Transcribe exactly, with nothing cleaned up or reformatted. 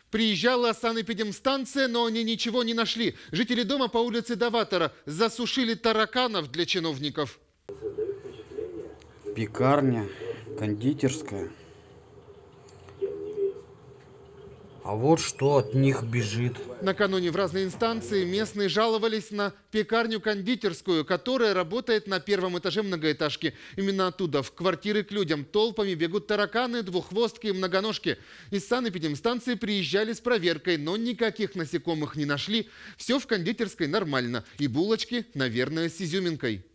Приезжала санэпидемстанция, но они ничего не нашли. Жители дома по улице Даватора засушили тараканов для чиновников. Пекарня, кондитерская. А вот что от них бежит. Накануне в разные инстанции местные жаловались на пекарню-кондитерскую, которая работает на первом этаже многоэтажки. Именно оттуда в квартиры к людям толпами бегут тараканы, двуххвостки и многоножки. Из санэпидемстанции приезжали с проверкой, но никаких насекомых не нашли. Все в кондитерской нормально. И булочки, наверное, с изюминкой.